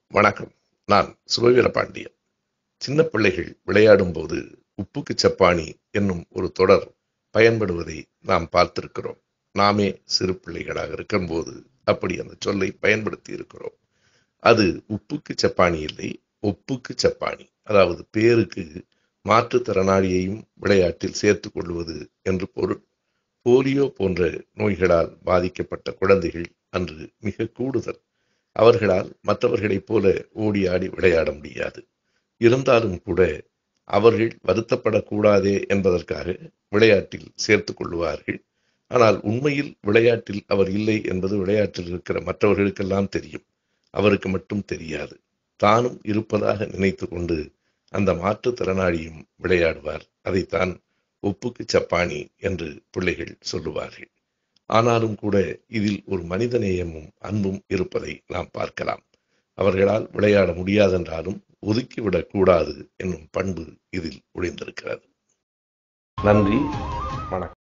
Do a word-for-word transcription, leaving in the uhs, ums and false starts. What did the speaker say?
வணக்கம். நான் சுபவீர பாண்டியன். சின்ன பிள்ளைகள் விளையாடும் போது உப்புக்கு சப்பாணி என்னும் ஒரு தொடர் பயன்படுவதை நாம் பார்த்திருக்கிறோம். நாமே சிறு பிள்ளைகளாக இருக்கும்போது அப்படி அந்த சொல்லை பயன்படுத்தி இருக்கிறோம். அது உப்புக்கு சப்பாணி இல்லை, ஒப்புக்கு சப்பாணி. அதாவது பேருக்கு மாற்றுத்திறனாளியையும் விளையாட்டில் சேர்த்துக் கொள்வது என்று பொருள். போலியோ போன்ற நோய்களால் பாதிக்கப்பட்ட குழந்தைகள் அன்று மிக கூடுதல். அவர்களால் மற்றவர்களைப் போல ஓடி ஆடி விளையாட முடியாது. இருந்தாலும் கூட அவர்கள் வருத்தப்படக்கூடாதே என்பதற்காக விளையாட்டில் சேர்த்துக் கொள்வார்கள். ஆனால் உண்மையில் விளையாட்டில் அவர் இல்லை என்பது விளையாட்டில் இருக்கிற மற்றவர்களுக்கெல்லாம் தெரியும். அவருக்கு மட்டும் தெரியாது. தானும் இருப்பதாக நினைத்து கொண்டு அந்த மாற்றுத்திறனாளியும் விளையாடுவார். அதைத்தான் ஒப்புக்கு சப்பாணி என்று பிள்ளைகள் சொல்லுவார்கள். ஆனாலும் கூட இதில் ஒரு மனிதநேயமும் அன்பும் இருப்பதை நாம் பார்க்கலாம். அவர்களால் விளையாட முடியாதென்றாலும் ஒதுக்கிவிடக் கூடாது என்னும் பண்பு இதில் ஒளிந்திருக்கிறது. நன்றி, வணக்கம்.